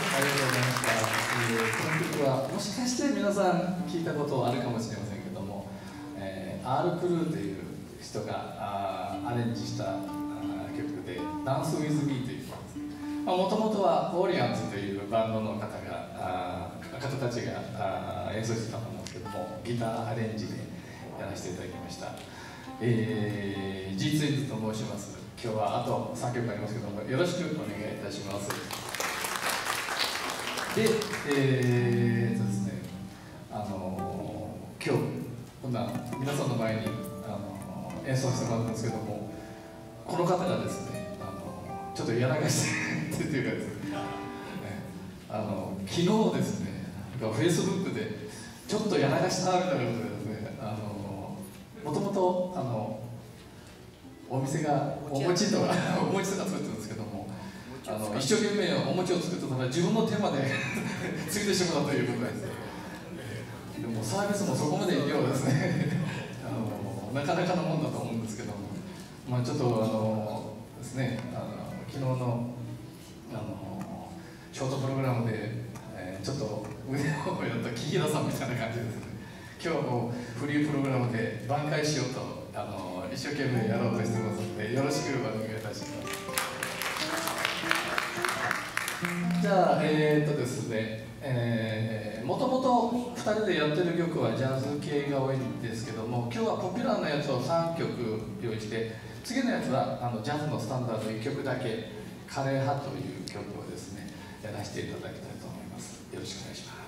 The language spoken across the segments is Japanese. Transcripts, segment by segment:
この曲はもしかして皆さん聞いたことあるかもしれませんけども、アール・クルーという人がアレンジした曲で「ダンス・ウィズ・ミー」という曲です。もともとはオーリアンズというバンドの方たちが演奏してたものですけども、ギターアレンジでやらせていただきました。G ツインズと申します。今日はあと3曲ありますけども、よろしくお願いいたします。で、ですね、今日こんな皆さんの前に演奏してもらったんですけども、この方がですね、ちょっとやらかしてっていうかですね、昨日ですね、フェイスブックでちょっとやらかしたみたいなことでですね、もともとお店がお餅とか作ってるんですけども、一生懸命お餅を作ってたら自分の手までついてしまったということです。でもサービスもそこまでいくようですねなかなかのもんだと思うんですけども、ちょっとですね、昨日のショートプログラムで、ちょっと腕をやった木平さんみたいな感じですね。今日はもうフリープログラムで挽回しようと一生懸命やろうとしてますので、よろしくお願いいたします。じゃあですね、もともと2人でやってる曲はジャズ系が多いんですけども、今日はポピュラーなやつを3曲用意して、次のやつはジャズのスタンダード1曲だけ「枯葉」という曲をですねやらせていただきたいと思います。よろしくお願いします。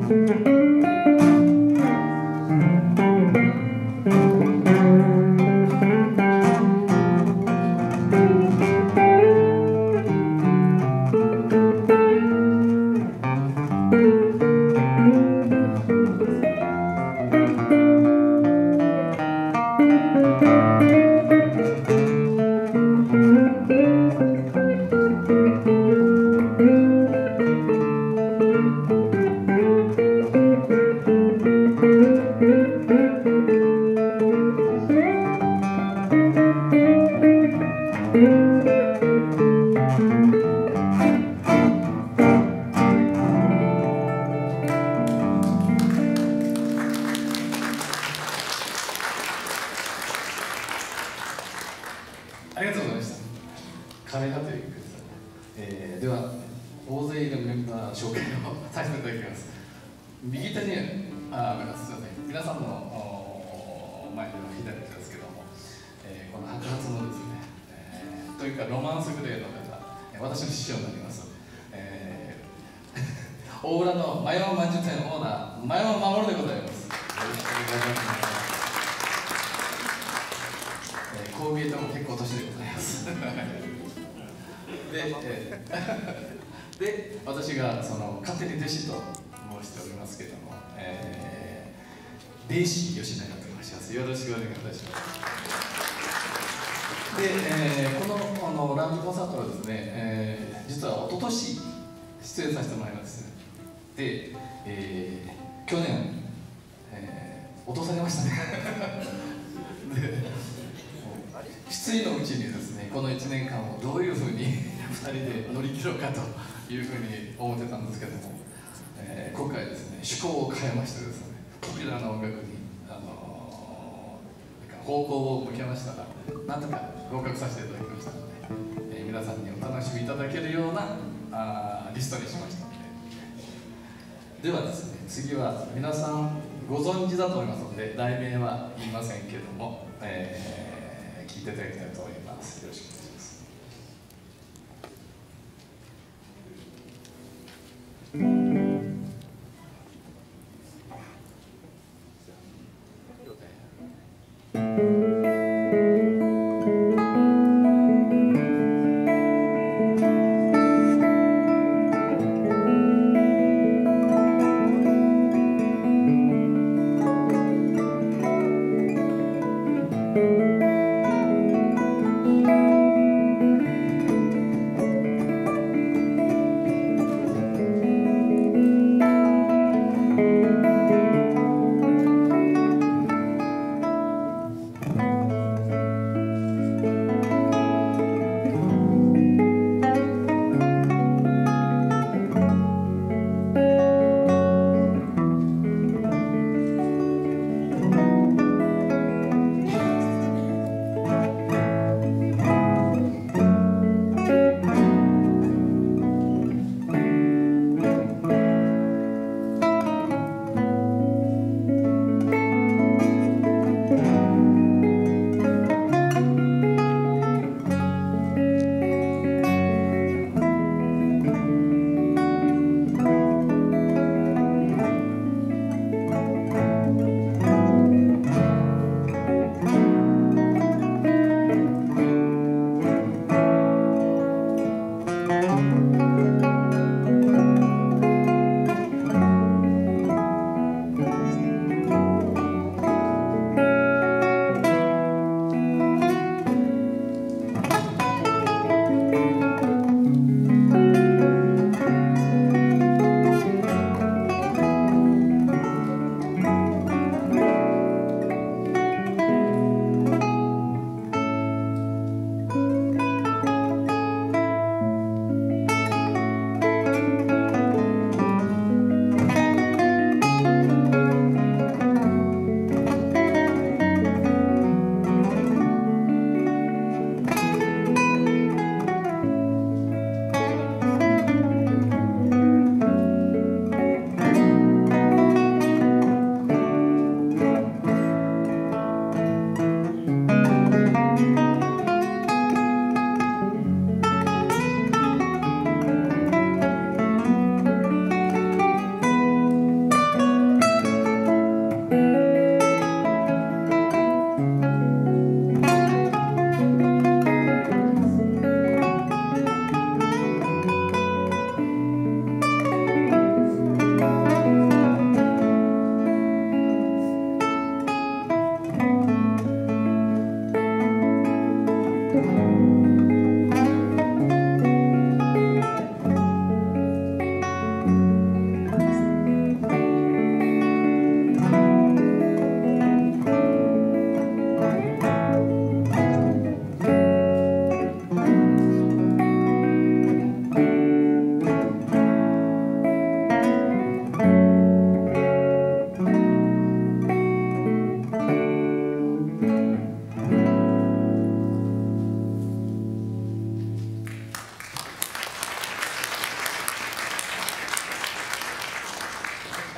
ありがとうございました。枯葉という曲です。では、大勢いるメンバー紹介をさせていただきます。右手に、すみません、皆さんの前には左手ですけども、この白髪のですね、というかロマンスグレーの方、私の師匠になります。大浦の前山まんじゅう店オーナー、前山守でございます。よろしくお願いします。こう見えても結構年でございますで、私がその勝手に弟子と申しておりますけれども、弟子吉永と申します。よろしくお願いいたします。で、このラウンジコンサートはですね、実は一昨年出演させてもらいました。で、去年、落とされましたねで失意のうちにですね、この1年間をどういうふうに2人で乗り切ろうかというふうに思ってたんですけども、今回ですね、趣向を変えましてですね、ポピュラーな音楽に、方向を向けましたら、なんとか合格させていただきましたので、皆さんにお楽しみいただけるようなリストにしましたので。ではですね、次は皆さんご存知だと思いますので、題名は言いませんけども、聞いていただきたいと思います。よろしくお願いします。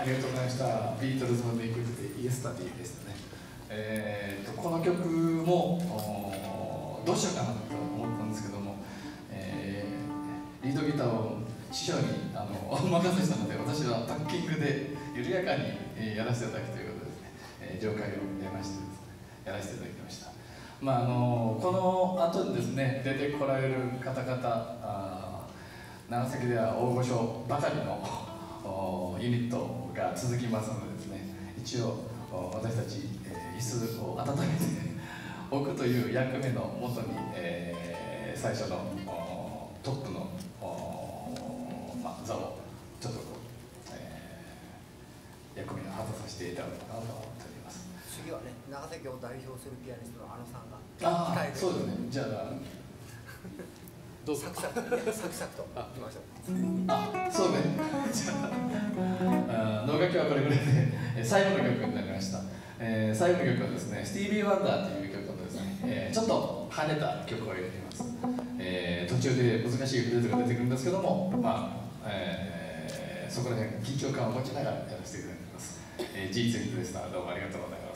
ありがとうございました。ビートルズの名曲でイエスタディでしたね。この曲もどうしようかなと思ったんですけども、リードギターを師匠にお任せしたので、私はタッキングで緩やかにやらせていただくということですね、上海をやらせていただきました。この後にですね、出てこられる方々、長崎では大御所ばかりのユニットが続きますのでですね、一応私たち椅子を温めておくという役目のもとに、最初のトップの座をちょっと役目を果たさせていただこうかなと思っております。 次はね、長崎を代表するピアニストのあのさんがそうですね。じゃあどうぞ。 サクサクといきましょう。 そうね。じゃあ能楽器はこれぐらいで最後の曲になりました。最後の曲はですね、スティービー・ワンダーという曲をですね、ちょっと跳ねた曲を入れています。途中で難しいフレーズが出てくるんですけども、そこら辺緊張感を持ちながらやらせていただきます。G ツインズでした。どうもありがとうございます。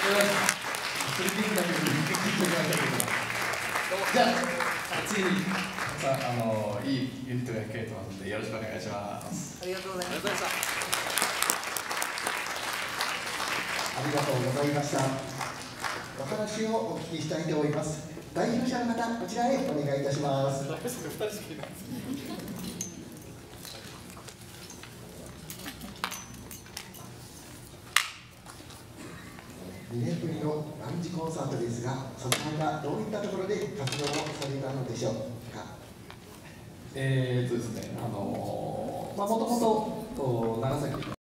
それでいいんだけど、じゃあ、次にいいユニットが来ると思うので、よろしくお願いします。 ありがとうございました。 ありがとうございました。お話をお聞きしたいと思います。代表者の方、こちらへお願いいたします。2年ぶりのランジコンサートですが、その他どういったところで活動をされたのでしょうか。 ですね、もともと長崎